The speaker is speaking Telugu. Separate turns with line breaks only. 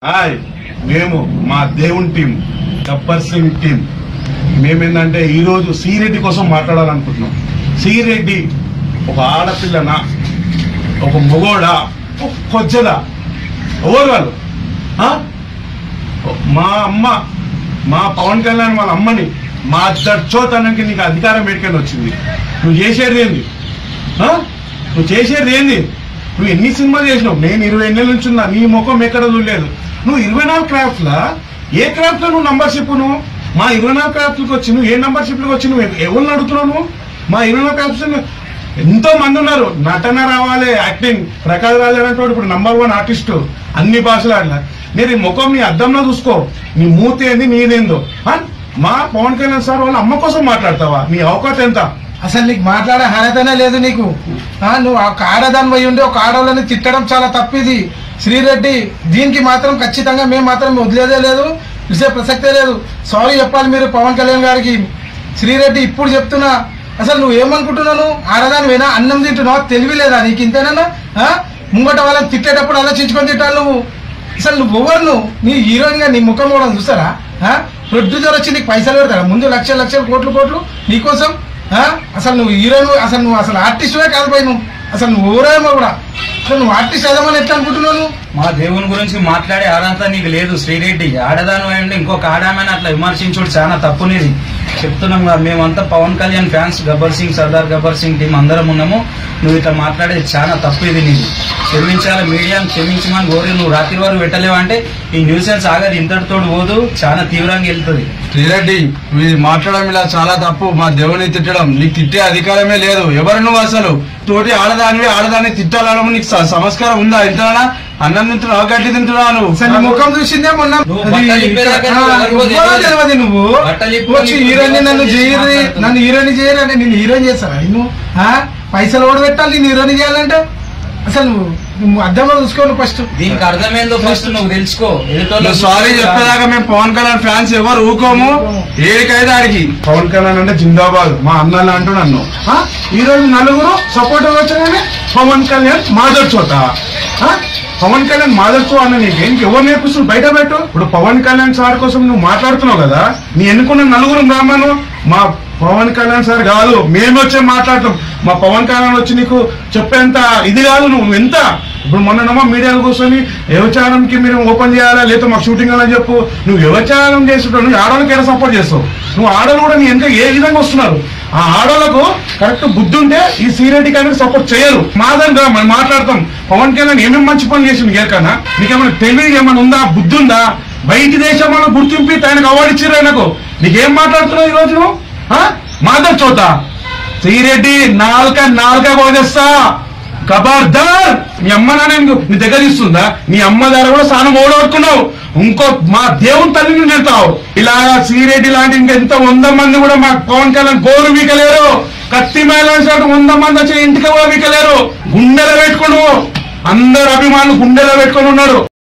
హాయ్ మేము మా దేవుని టీం గబ్బర్ సింగ్ టీం మేమేందంటే ఈరోజు శ్రీరెడ్డి కోసం మాట్లాడాలనుకుంటున్నాం. శ్రీరెడ్డి ఒక ఆడపిల్లనా, ఒక మొగోడా, ఒక కొజ్జలా, ఎవరు వాళ్ళు? మా అమ్మ, మా పవన్ కళ్యాణ్ వాళ్ళ అమ్మని మా దర్చోతనానికి నీకు అధికారం పెట్టుకొని వచ్చింది. నువ్వు చేసేది ఏంది? నువ్వు చేసేది ఏంది? నువ్వు ఎన్ని సినిమాలు చేసినావు? నేను 20 ఏళ్ళ నుంచి ఉన్నా, నీ ముఖం ఎక్కడ చూడలేదు. నువ్వు 24 క్రాఫ్ట్లా ఏ క్రాఫ్ట్ లో నువ్వు నంబర్షిప్? నువ్వు మా 24 క్రాఫ్ట్లకు వచ్చి నువ్వు ఏ నంబర్షిప్లకు వచ్చి నువ్వు ఎవరిని అడుగుతున్నావు? నువ్వు మా 24 క్రాఫ్ట్స్ ఎంతో మంది ఉన్నారు. నటన రావాలి, యాక్టింగ్. ప్రకాష్ రాజ్ అనేటువంటి ఇప్పుడు నంబర్ 1 ఆర్టిస్టు అన్ని భాషలు ఆడలా. నేను ఈ ముఖం నీ అద్దంలో చూసుకో, నీ మూతి ఏంది, నీదేందో. మా పవన్ కళ్యాణ్ సార్ వాళ్ళ అమ్మ కోసం మాట్లాడతావా? నీ అవకాశం ఎంత?
అసలు నీకు మాట్లాడే అర్హతనే లేదు నీకు. నువ్వు ఒక ఆడదాని పోయి ఉండి ఒక ఆడవాళ్ళని తిట్టడం చాలా తప్పిది శ్రీరెడ్డి. దీనికి మాత్రం ఖచ్చితంగా మేము మాత్రం వదిలేదే లేదు, చూసే ప్రసక్తే లేదు. సారీ చెప్పాలి మీరు పవన్ కళ్యాణ్ గారికి. శ్రీరెడ్డి ఇప్పుడు చెప్తున్నా, అసలు నువ్వు ఏమనుకుంటున్నావు? ఆడదాని పోయినా అన్నం తింటున్నావు, తెలివి లేదా నీకు? ఇంతేనా? ముంగట వాళ్ళని తిట్టేటప్పుడు ఆలోచించుకొని తిట్టాలి నువ్వు. అసలు నువ్వు ఎవరు? నీ హీరోయిన్ గా నీ ముఖం కూడా చూస్తారా? ప్రొడ్యూసర్ వచ్చి నీకు పైసలు పెడతారా? ముందు లక్షలు కోట్లు నీకోసం. అసలు నువ్వు హీరోయిన్, అసలు నువ్వు అసలు ఆర్టిస్టువే కాదు పోయి. నువ్వు అసలు నువ్వు ఎవరేమో కూడా. అసలు నువ్వు ఆర్టిస్ట్ ఏదమని ఎట్లా అనుకుంటున్నావు?
మా దేవుని గురించి మాట్లాడే అర్హత నీకు లేదు శ్రీరెడ్డి. ఆడదాను అయ్యండి ఇంకొక ఆడామని అట్లా విమర్శించుడు చాలా తప్పునేది చెప్తున్నాం కదా. మేమంతా పవన్ కళ్యాణ్ ఫ్యాన్స్, గబ్బర్ సింగ్, సర్దార్ గబ్బర్ సింగ్ టీం అందరం ఉన్నాము. నువ్వు ఇట్లా మాట్లాడేది చాలా తప్పు. ఇది నీకు క్షమించాలి, మీడియాను క్షమించమని కోరి నువ్వు రాత్రి వరకు పెట్టలేవు అంటే ఈ న్యూసెన్స్ ఆగదు, ఇంతటితోటి పోదు, చాలా తీవ్రంగా వెళ్తుంది.
శ్రీరెడ్డి మీరు మాట్లాడడం ఇలా చాలా తప్పు. మా దేవుని తిట్టడం, నీకు తిట్టే అధికారమే లేదు. ఎవరు నువ్వు? అసలు తోటి ఆడదాన్ని తిట్టాలడం నీకు సంస్కారం ఉందా? ఇంతనా అన్నం తింటున్నావు, గడ్డి తింటున్నావు? నువ్వు
ముఖం చూసిందే మొన్న. నువ్వు వచ్చి హీరోయిన్ నన్ను హీరోయిన్ చేయరు అంటే నేను హీరోయిన్ చేస్తారా? నువ్వు పైసలు ఓడి పెట్టాలి నేను హీరోయిన్ చేయాలంటే? అసలు నువ్వు అర్థంలో చూసుకోను ఫస్ట్.
దీనికి అర్థమైందో ఫస్ట్ నువ్వు తెలుసుకో.
సారీ చెప్పేదాకా మేము పవన్ కళ్యాణ్ ఫ్యాన్స్ ఎవరు ఊకోము. ఏడికైతే ఆడికి
పవన్ కళ్యాణ్ అంటే జిందాబాద్, మా అన్నలు అంటూ నన్ను ఈ రోజు నలుగురు సపోర్ట్ వచ్చారని పవన్ కళ్యాణ్ మాదర్చోత. పవన్ కళ్యాణ్ మాదర్చో అన్న నీకు ఎవరు నేర్పిస్తుంది? బయట పెట్టు. ఇప్పుడు పవన్ కళ్యాణ్ సార్ కోసం నువ్వు మాట్లాడుతున్నావు కదా, నీ ఎన్నుకున్న నలుగురు బ్రాహ్మణు మా పవన్ కళ్యాణ్ సార్ కాదు, మేము వచ్చే మాట్లాడతాం. మా పవన్ కళ్యాణ్ వచ్చి నీకు చెప్పేంత ఇది కాదు. నువ్వు ఎంత ఇప్పుడు మొన్ననమ్మా మీడియాలో కూర్చొని వ్యవచారంకి మీరు ఓపెన్ చేయాలా లేదా మాకు షూటింగ్ అని చెప్పు. నువ్వు వ్యవచారం చేస్తుంటావు, నువ్వు ఆడవాళ్ళకి ఎలా సపోర్ట్ చేస్తావు? నువ్వు ఆడవాళ్ళు కూడా నీ ఎంత ఏ విధంగా వస్తున్నారు? ఆ ఆడవాళ్ళకు కరెక్ట్ బుద్ధి ఉంటే ఈ శ్రీరెడ్డి కానీ సపోర్ట్ చేయరు. మాదంగా మనం మాట్లాడతాం. పవన్ కళ్యాణ్ ఏమేమి మంచి పనులు చేసిండు ఏకన్నా? నీకేమైనా తెలివి ఏమైనా ఉందా? బుద్ధి ఉందా? బయటి దేశంలో గుర్తింపి ఆయనకు అవార్డు ఇచ్చిర్రు. ఆయనకు నీకేం మాట్లాడుతున్నావు ఈ రోజు నువ్వు? మాధవ్ చోత శ్రీరెడ్డి నాలుక పోదేస్తా. ఖబర్దార్. మీ అమ్మ నాన్న నీ దగ్గర ఇస్తుందా? నీ అమ్మ దగ్గర కూడా స్నానం ఓడగొట్టుకున్నావు. ఇంకో మా దేవుని తల్లిని వెళ్తావు. ఇలాగా శ్రీరెడ్డి లాంటి ఇంకెంత 100 మంది కూడా మా పవన్ కళ్యాణ్ గోరు వీకలేరు. కత్తి మహిళ 100 మంది వచ్చే ఇంటికి కూడా వీకలేరు. గుండెలో పెట్టుకుని అందరు అభిమానులు గుండెలో పెట్టుకుని ఉన్నారు.